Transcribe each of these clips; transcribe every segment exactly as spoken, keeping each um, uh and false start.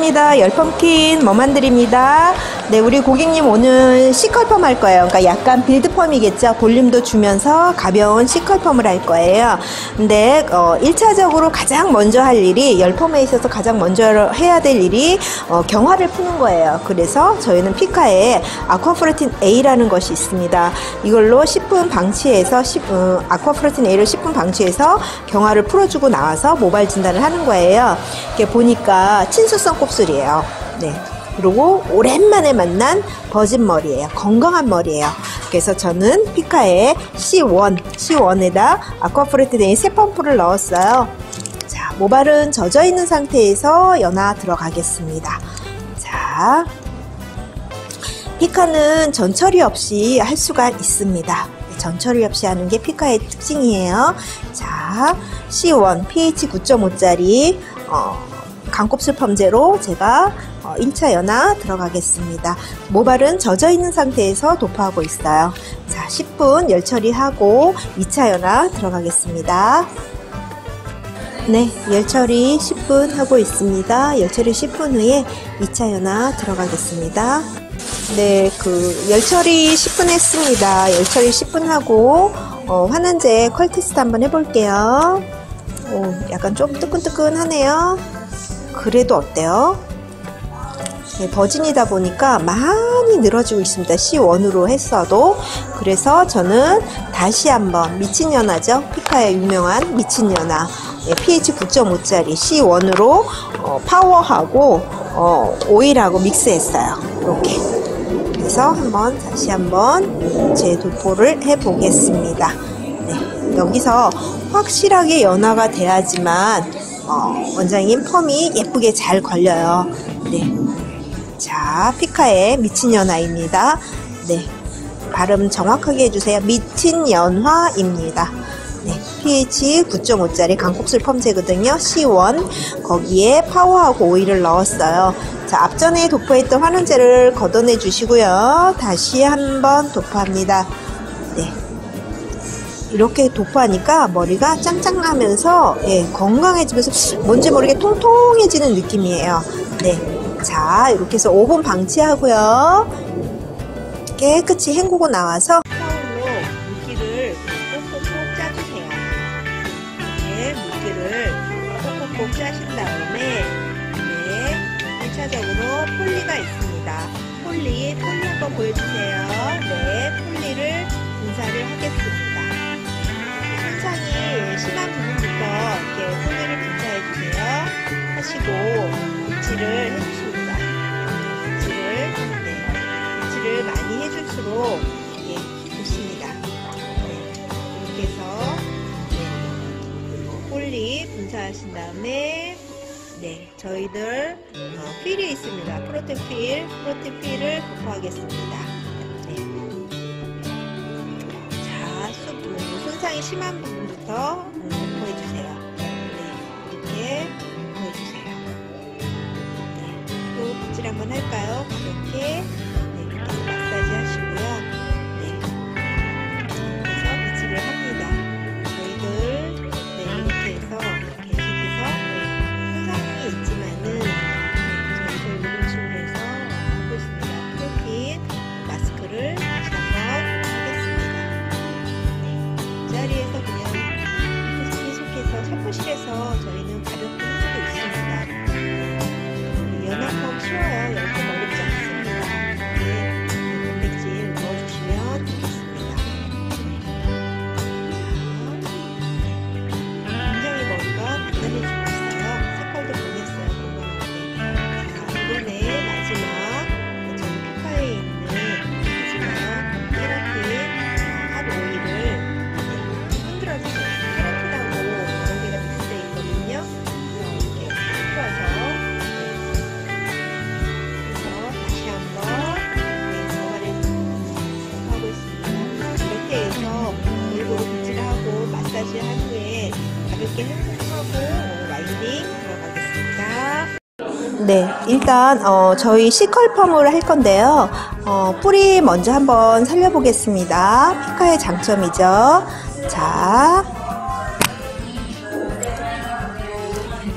반갑습니다. 열펌킨 머만들입니다. 네, 우리 고객님 오늘 C컬펌 할 거예요. 그러니까 약간 빌드펌이겠죠. 볼륨도 주면서 가벼운 C컬펌을 할 거예요. 근데 어, 일 차적으로 가장 먼저 할 일이, 열펌에 있어서 가장 먼저 해야 될 일이 어, 경화를 푸는 거예요. 그래서 저희는 피카에 아쿠아프레틴 A라는 것이 있습니다. 이걸로 십 분 방치해서 십, 어, 아쿠아프레틴 A를 십 분 방치해서 경화를 풀어주고 나와서 모발 진단을 하는 거예요. 이렇게 보니까 친수성 곱슬이에요. 네. 그리고 오랜만에 만난 버진 머리예요. 건강한 머리예요. 그래서 저는 피카의 씨 원, 씨 원에다 아쿠아프레틴 A 세 펌프를 넣었어요. 자, 모발은 젖어 있는 상태에서 연화 들어가겠습니다. 자, 피카는 전처리 없이 할 수가 있습니다. 전처리 없이 하는 게 피카의 특징이에요. 자, 씨 원 피에이치 구 점 오짜리 어, 강곱슬 펌제로 제가 어, 일 차 연화 들어가겠습니다. 모발은 젖어 있는 상태에서 도포하고 있어요. 자, 십 분 열 처리하고 이 차 연화 들어가겠습니다. 네, 열 처리 십 분 하고 있습니다. 열 처리 십 분 후에 이 차 연화 들어가겠습니다. 네, 그 열 처리 십 분 했습니다. 열 처리 십 분 하고 어, 환원제 컬 테스트 한번 해볼게요. 오, 약간 좀 뜨끈뜨끈하네요. 그래도 어때요? 네, 버진이다 보니까 많이 늘어지고 있습니다. 씨 원으로 했어도. 그래서 저는 다시 한번 미친 연화죠. 피카의 유명한 미친 연화, 네, 피에이치 구 점 오짜리 씨 원으로 어, 파워하고 어, 오일하고 믹스했어요. 이렇게. 그래서 한번 다시 한번 재도포를 해 보겠습니다. 네, 여기서 확실하게 연화가 돼야지만 어, 원장님 펌이 예쁘게 잘 걸려요. 네. 자, 피카의 미친 연화입니다. 네, 발음 정확하게 해주세요. 미친 연화입니다. 네, 피에이치 구 점 오짜리 강곱슬 펌제거든요. 씨 원, 거기에 파워하고 오일을 넣었어요. 자, 앞전에 도포했던 환원제를 걷어내 주시고요. 다시 한번 도포합니다. 네, 이렇게 도포하니까 머리가 짱짱하면서 예, 건강해지면서 뭔지 모르게 통통해지는 느낌이에요. 네. 자, 이렇게 해서 오 분 방치하고요. 깨끗이 헹구고 나와서 타올로 물기를 꼭꼭꼭 짜주세요. 이렇게 물기를 꼭꼭꼭 짜신 다음에 네, 일 차적으로 폴리가 있습니다. 폴리, 폴리 한번 보여주세요. 네, 폴리를 분사를 하겠습니다. 손상이 심한 부분부터 이렇게 폴리를 분사해주세요. 하시고 빗질을 해주십니다. 빗질을, 네, 빗질을 많이 해줄수록 예, 좋습니다. 네, 이렇게 해서 네, 폴리 분사하신 다음에 네, 저희들 어, 필이 있습니다. 프로틴 필, 프로틴 필을 도포하겠습니다. 네. 자, 수, 음, 손상이 심한 부분부터 음, 도포해주세요. 네, 이렇게 도포해주세요. 빗질 한번 할까요? 가볍게. 네, 이렇게 마사지 하시고요. 네. 그래서 빗질을 합니다. 저희들, 네, 이렇게 해서, 계속해서, 네, 손상이 있지만은, 네, 저희들 물음식으로 해서 하고 있습니다. 프로틴 마스크를 다시 한번 하겠습니다. 네, 이 자리에서 그냥 계속해서 사무실에서 저희는 가볍게 해주고 있습니다. 연화펌 쉬워요. 열펌 어렵지 않습니다. 네, 단백질 넣어주시면 좋겠습니다. 굉장히 머리가 단단해지고 있어요. 색깔도 변했어요. 건강하게. 자, 이번에 마지막 저희 피카에 있는 마지막 케라틴 핫 오일을 흔들어주세요. 케라틴하고 여러 개가 믹스되어 있거든요. 이렇게 풀어서 마사지 한 후에 가볍게 헹구하고 와인딩 들어가겠습니다. 네, 일단 어, 저희 C컬펌을 할 건데요. 어, 뿌리 먼저 한번 살려보겠습니다. 피카의 장점이죠. 자,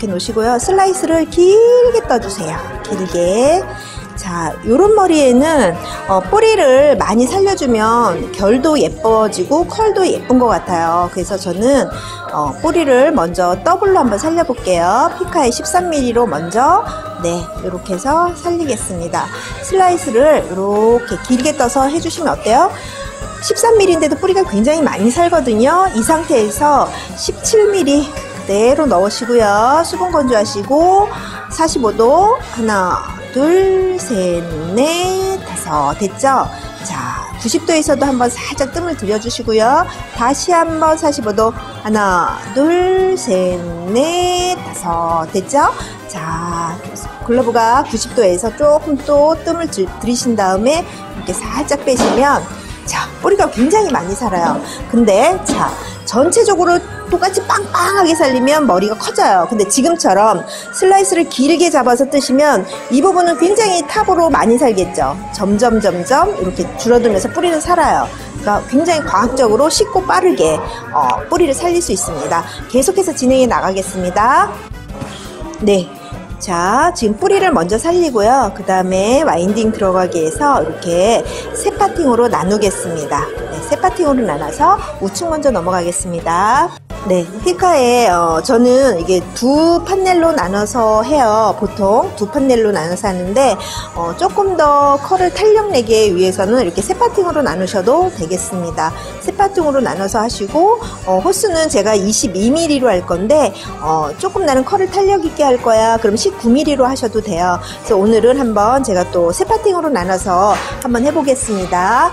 이렇게 놓으시고요. 슬라이스를 길게 떠주세요. 길게. 자, 요런 머리에는 어, 뿌리를 많이 살려주면 결도 예뻐지고 컬도 예쁜 것 같아요. 그래서 저는 어, 뿌리를 먼저 더블로 한번 살려볼게요. 피카의 십삼 밀리미터로 먼저 네, 이렇게 해서 살리겠습니다. 슬라이스를 이렇게 길게 떠서 해주시면 어때요? 십삼 밀리미터인데도 뿌리가 굉장히 많이 살거든요. 이 상태에서 십칠 밀리미터 그대로 넣으시고요. 수분 건조하시고 사십오 도 하나 둘, 셋, 넷, 다섯. 됐죠? 자, 구십 도에서도 한번 살짝 뜸을 들여주시고요. 다시 한번 사십오 도 하나, 둘, 셋, 넷, 다섯. 됐죠? 자, 글러브가 구십 도에서 조금 또 뜸을 들이신 다음에 이렇게 살짝 빼시면 자, 뿌리가 굉장히 많이 살아요. 근데 자, 전체적으로 똑같이 빵빵하게 살리면 머리가 커져요. 근데 지금처럼 슬라이스를 길게 잡아서 뜨시면 이 부분은 굉장히 탑으로 많이 살겠죠. 점점 점점 이렇게 줄어들면서 뿌리는 살아요. 그러니까 굉장히 과학적으로 쉽고 빠르게 어, 뿌리를 살릴 수 있습니다. 계속해서 진행해 나가겠습니다. 네. 자, 지금 뿌리를 먼저 살리고요. 그 다음에 와인딩 들어가기 위해서 이렇게 세 파팅으로 나누겠습니다. 네, 세 파팅으로 나눠서 우측 먼저 넘어가겠습니다. 네, 피카에 어, 저는 이게 두 판넬로 나눠서 해요. 보통 두 판넬로 나눠서 하는데 어, 조금 더 컬을 탄력 내기 위해서는 이렇게 세 파팅으로 나누셔도 되겠습니다. 세 파팅으로 나눠서 하시고 어, 호스는 제가 이십이 밀리미터로 할 건데 어, 조금 나는 컬을 탄력 있게 할 거야. 그럼 십구 밀리미터로 하셔도 돼요. 그래서 오늘은 한번 제가 또 세 파팅으로 나눠서 한번 해보겠습니다.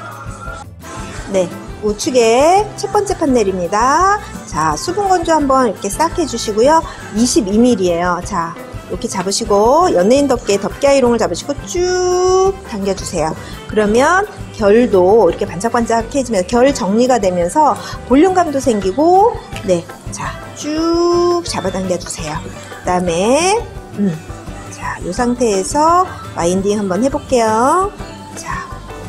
네. 우측에 첫 번째 판넬입니다. 자, 수분 건조 한번 이렇게 싹 해주시고요. 이십이 밀리미터예요. 자, 이렇게 잡으시고 연예인 덮개 덮개 아이롱을 잡으시고 쭉 당겨주세요. 그러면 결도 이렇게 반짝반짝해지면서 결 정리가 되면서 볼륨감도 생기고 네, 자, 쭉 잡아당겨주세요. 그 다음에 음, 자, 이 상태에서 와인딩 한번 해볼게요. 자,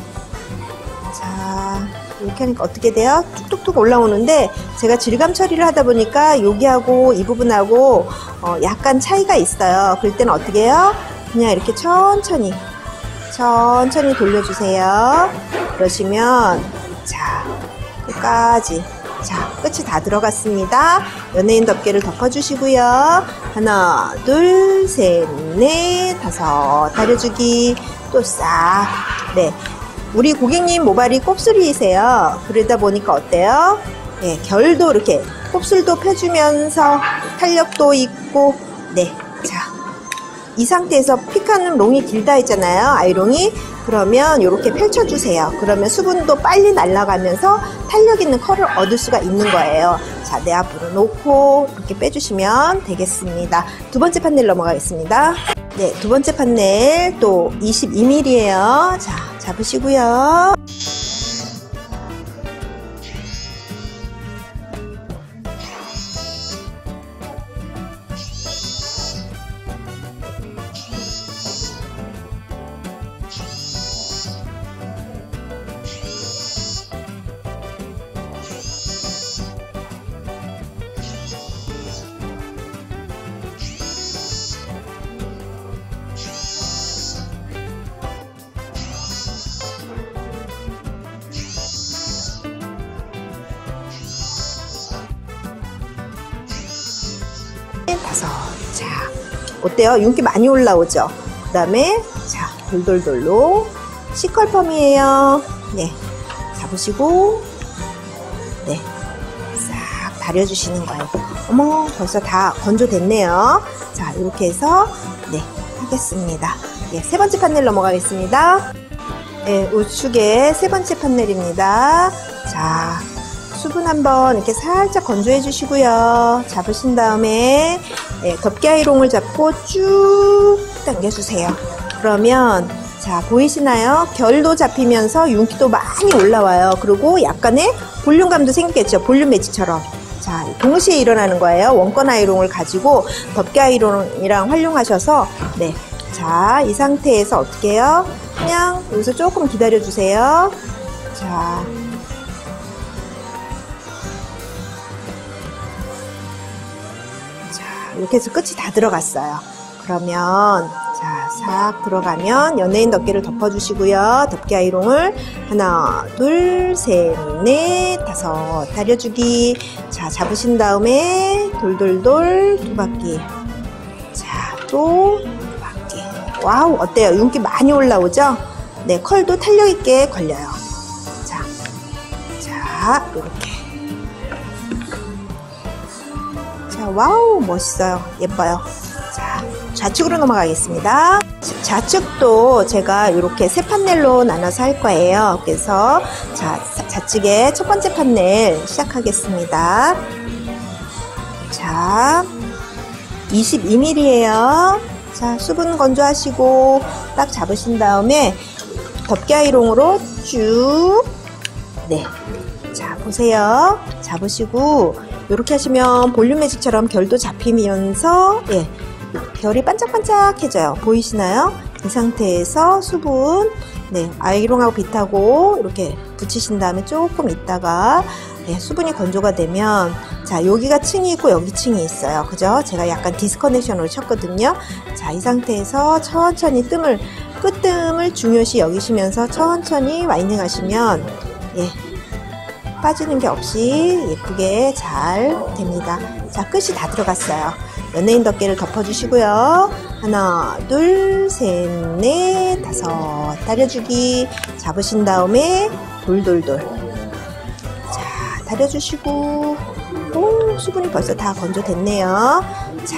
자. 이렇게 하니까 어떻게 돼요? 툭툭툭 올라오는데 제가 질감 처리를 하다 보니까 여기하고 이 부분하고 어 약간 차이가 있어요. 그럴 때는 어떻게 해요? 그냥 이렇게 천천히 천천히 돌려주세요. 그러시면 자, 끝까지 자, 끝이 다 들어갔습니다. 연예인 덮개를 덮어주시고요. 하나, 둘, 셋, 넷, 다섯. 다려주기 또 싹. 네. 우리 고객님 모발이 곱슬이세요. 그러다 보니까 어때요? 네, 결도 이렇게 곱슬도 펴주면서 탄력도 있고 네, 자, 이 상태에서 피카는 롱이 길다 했잖아요. 아이롱이. 그러면 이렇게 펼쳐주세요. 그러면 수분도 빨리 날아가면서 탄력 있는 컬을 얻을 수가 있는 거예요. 자, 내 앞으로 놓고 이렇게 빼주시면 되겠습니다. 두 번째 판넬 넘어가겠습니다. 네, 두 번째 판넬 또 이십이 밀리미터예요. 자, 잡으시고요. 다섯. 자, 어때요? 윤기 많이 올라오죠? 그 다음에 자, 돌돌돌로 C컬펌이에요. 네, 잡으시고 네, 싹 다려주시는 거예요. 어머, 벌써 다 건조됐네요. 자, 이렇게 해서 네, 하겠습니다. 네, 세 번째 판넬 넘어가겠습니다. 네, 우측에 세 번째 판넬입니다. 자, 수분 한번 이렇게 살짝 건조해 주시고요. 잡으신 다음에 네, 덮개 아이롱을 잡고 쭉 당겨주세요. 그러면 자, 보이시나요? 결도 잡히면서 윤기도 많이 올라와요. 그리고 약간의 볼륨감도 생기겠죠. 볼륨 매직처럼. 자, 동시에 일어나는 거예요. 원건 아이롱을 가지고 덮개 아이롱이랑 활용하셔서 네, 자, 이 상태에서 어떻게 해요? 그냥 여기서 조금 기다려 주세요. 자, 이렇게 해서 끝이 다 들어갔어요. 그러면 자, 싹 들어가면 연예인 덮개를 덮어주시고요. 덮개 아이롱을 하나, 둘, 셋, 넷, 다섯 다려주기. 자, 잡으신 다음에 돌돌돌 두 바퀴. 자, 또 두 바퀴. 와우, 어때요? 윤기 많이 올라오죠? 네, 컬도 탄력 있게 걸려요. 자, 자, 이렇게. 자, 와우, 멋있어요. 예뻐요. 자, 좌측으로 넘어가겠습니다. 좌측도 제가 이렇게 세 판넬로 나눠서 할 거예요. 그래서 자, 좌측에 첫 번째 판넬 시작하겠습니다. 자, 이십이 밀리미터예요. 자, 수분 건조하시고 딱 잡으신 다음에 덮개 아이롱으로 쭉, 네, 자, 보세요. 잡으시고 이렇게 하시면 볼륨 매직처럼 결도 잡히면서, 예, 결이 반짝반짝해져요. 보이시나요? 이 상태에서 수분, 네, 아이롱하고 빗하고 이렇게 붙이신 다음에 조금 있다가, 네, 수분이 건조가 되면, 자, 여기가 층이 있고 여기 층이 있어요. 그죠? 제가 약간 디스커넥션으로 쳤거든요. 자, 이 상태에서 천천히 뜸을, 끝뜸을 중요시 여기시면서 천천히 와인딩 하시면, 예, 빠지는 게 없이 예쁘게 잘 됩니다. 자, 끝이 다 들어갔어요. 연예인 덮개를 덮어주시고요. 하나, 둘, 셋, 넷, 다섯 다려주기. 잡으신 다음에 돌돌돌. 자, 다려주시고. 오, 수분이 벌써 다 건조됐네요. 자,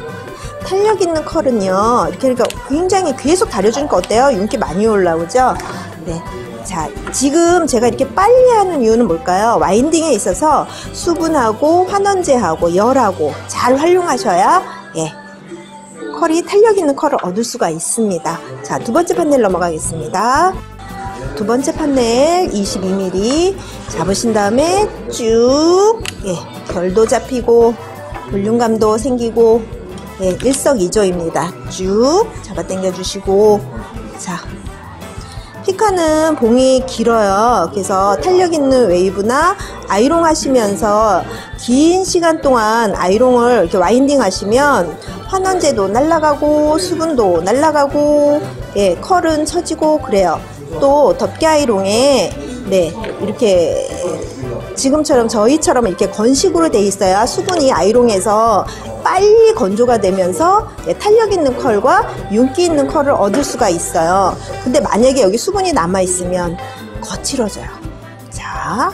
탄력 있는 컬은요, 이렇게 그러니까 굉장히 계속 다려주니까 어때요? 윤기 많이 올라오죠? 네. 자, 지금 제가 이렇게 빨리 하는 이유는 뭘까요? 와인딩에 있어서 수분하고 환원제하고 열하고 잘 활용하셔야, 예, 컬이 탄력 있는 컬을 얻을 수가 있습니다. 자, 두 번째 판넬 넘어가겠습니다. 두 번째 판넬 이십이 밀리미터 잡으신 다음에 쭉, 예, 결도 잡히고 볼륨감도 생기고, 예, 일석이조입니다. 쭉 잡아 당겨 주시고. 자, 피카는 봉이 길어요. 그래서 탄력 있는 웨이브나 아이롱 하시면서 긴 시간 동안 아이롱을 이렇게 와인딩 하시면 환원제도 날아가고 수분도 날아가고, 예, 컬은 처지고 그래요. 또 덮개 아이롱에, 네, 이렇게 지금처럼 저희처럼 이렇게 건식으로 돼 있어야 수분이 아이롱에서 빨리 건조가 되면서, 네, 탄력 있는 컬과 윤기 있는 컬을 얻을 수가 있어요. 근데 만약에 여기 수분이 남아 있으면 거칠어져요. 자,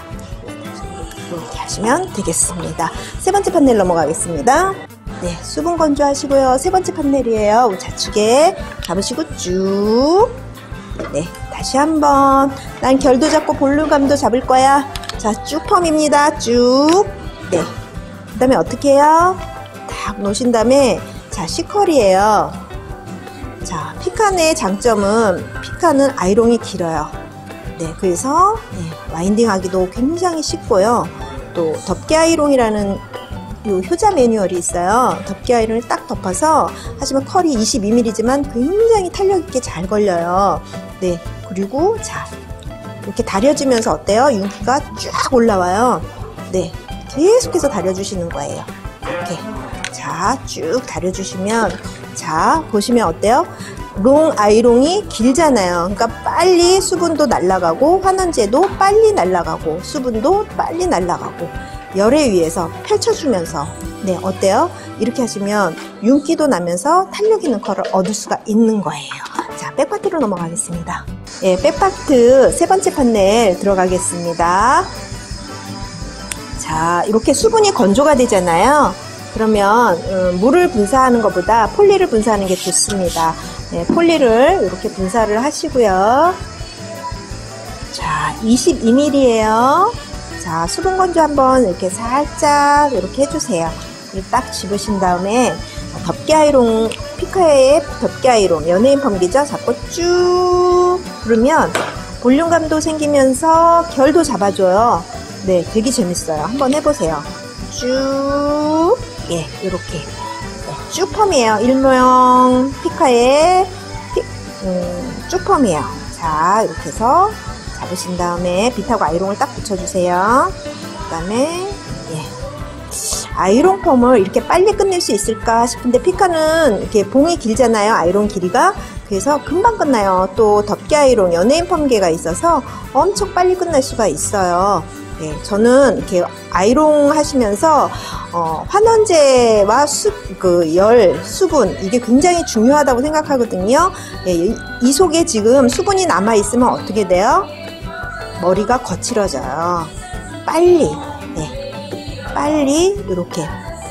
이렇게 하시면 되겠습니다. 세 번째 판넬 넘어가겠습니다. 네, 수분 건조하시고요. 세 번째 판넬이에요. 좌측에 잡으시고 쭉, 네, 다시 한번. 난 결도 잡고 볼륨감도 잡을 거야. 자, 쭉 펌입니다. 쭉. 네, 그 다음에 어떻게 해요? 딱 놓으신 다음에, 자, C컬이에요. 자, 피칸의 장점은, 피칸은 아이롱이 길어요. 네, 그래서, 네, 와인딩 하기도 굉장히 쉽고요. 또 덮개 아이롱이라는 요 효자 매뉴얼이 있어요. 덮개 아이롱을 딱 덮어서 하시면 컬이 이십이 밀리미터지만 굉장히 탄력 있게 잘 걸려요. 네, 그리고 자, 이렇게 다려주면서 어때요? 윤기가 쫙 올라와요. 네, 계속해서 다려주시는 거예요. 이렇게. 자, 쭉 다려주시면, 자, 보시면 어때요? 롱 아이롱이 길잖아요. 그러니까 빨리 수분도 날아가고 환원제도 빨리 날아가고 수분도 빨리 날아가고 열에 의해서 펼쳐주면서, 네, 어때요? 이렇게 하시면 윤기도 나면서 탄력 있는 컬을 얻을 수가 있는 거예요. 자, 백파트로 넘어가겠습니다. 예, 백파트 세 번째 판넬 들어가겠습니다. 자, 이렇게 수분이 건조가 되잖아요. 그러면 음, 물을 분사하는 것보다 폴리를 분사하는 게 좋습니다. 네, 폴리를 이렇게 분사를 하시고요. 자, 이십이 밀리미터예요. 자, 수분 건조 한번 이렇게 살짝 이렇게 해주세요. 딱 집으신 다음에 덮개 아이롱, 피카의 덮개 아이롱, 연예인 펌기죠? 잡고 쭉 부르면 볼륨감도 생기면서 결도 잡아줘요. 네, 되게 재밌어요. 한번 해보세요. 쭉, 예, 이렇게. 네, 쭉 펌이에요. 일모형 피카의 피, 음, 쭉 펌이에요. 자, 이렇게 해서 잡으신 다음에 빗하고 아이롱을 딱 붙여주세요. 그 다음에, 예. 아이롱 펌을 이렇게 빨리 끝낼 수 있을까 싶은데 피카는 이렇게 봉이 길잖아요. 아이롱 길이가. 그래서 금방 끝나요. 또 덮개 아이롱 연예인 펌개가 있어서 엄청 빨리 끝날 수가 있어요. 네, 저는 이렇게 아이롱 하시면서 어, 환원제와 수, 그 열, 수분 이게 굉장히 중요하다고 생각하거든요. 네, 이, 이 속에 지금 수분이 남아 있으면 어떻게 돼요? 머리가 거칠어져요. 빨리, 네, 빨리 이렇게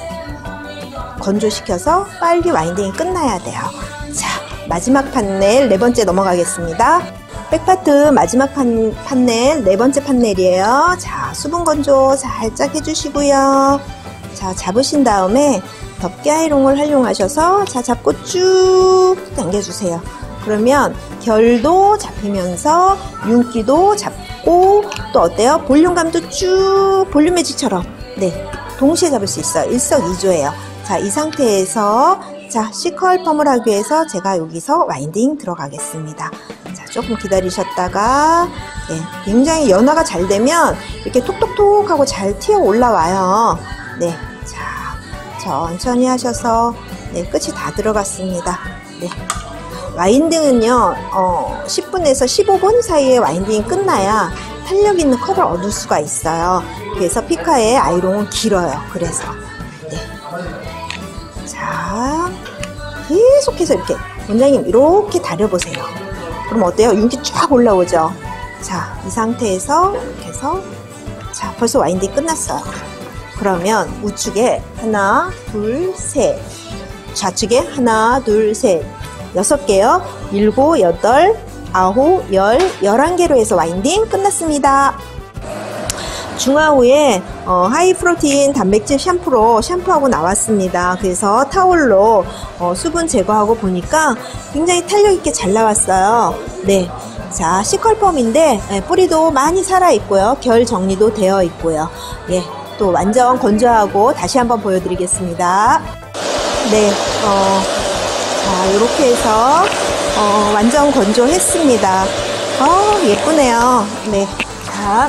건조시켜서 빨리 와인딩이 끝나야 돼요. 자, 마지막 판넬 네 번째 넘어가겠습니다. 백파트 마지막 판, 판넬 네 번째 판넬이에요. 자, 수분 건조 살짝 해주시고요. 자, 잡으신 다음에 덮개 아이롱을 활용하셔서 자, 잡고 쭉 당겨주세요. 그러면 결도 잡히면서 윤기도 잡고 또 어때요? 볼륨감도 쭉 볼륨 매직처럼 네, 동시에 잡을 수 있어요. 일석이조예요. 자, 이 상태에서 자, C컬 펌을 하기 위해서 제가 여기서 와인딩 들어가겠습니다. 자, 조금 기다리셨다가 네, 굉장히 연화가 잘 되면 이렇게 톡톡톡 하고 잘 튀어 올라와요. 네, 자, 천천히 하셔서 네, 끝이 다 들어갔습니다. 네, 와인딩은요 어, 십 분에서 십오 분 사이에 와인딩이 끝나야 탄력 있는 컬을 얻을 수가 있어요. 그래서 피카의 아이롱은 길어요. 그래서 네. 자, 계속해서 이렇게 원장님 이렇게 다려보세요. 그럼 어때요? 윤기 쫙 올라오죠? 자, 이 상태에서 이렇게 해서 자, 벌써 와인딩 끝났어요. 그러면 우측에 하나, 둘, 셋, 좌측에 하나, 둘, 셋, 여섯 개요. 일곱, 여덟, 아홉, 열, 열한 개로 해서 와인딩 끝났습니다. 중화 후에 어, 하이 프로틴 단백질 샴푸로 샴푸하고 나왔습니다. 그래서 타올로 어, 수분 제거하고 보니까 굉장히 탄력 있게 잘 나왔어요. 네, 자, C컬 펌인데 네, 뿌리도 많이 살아 있고요. 결 정리도 되어 있고요. 예, 또 완전 건조하고 다시 한번 보여드리겠습니다. 네, 어, 자, 이렇게 해서 어, 완전 건조했습니다. 어, 예쁘네요. 네, 자.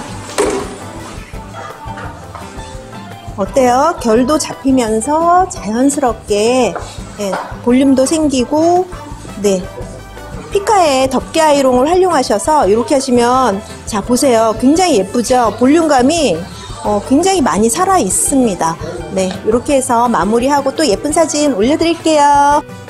어때요? 결도 잡히면서 자연스럽게 예, 볼륨도 생기고 네, 피카의 덮개 아이롱을 활용하셔서 이렇게 하시면 자, 보세요. 굉장히 예쁘죠? 볼륨감이 어, 굉장히 많이 살아 있습니다. 네, 이렇게 해서 마무리하고 또 예쁜 사진 올려드릴게요.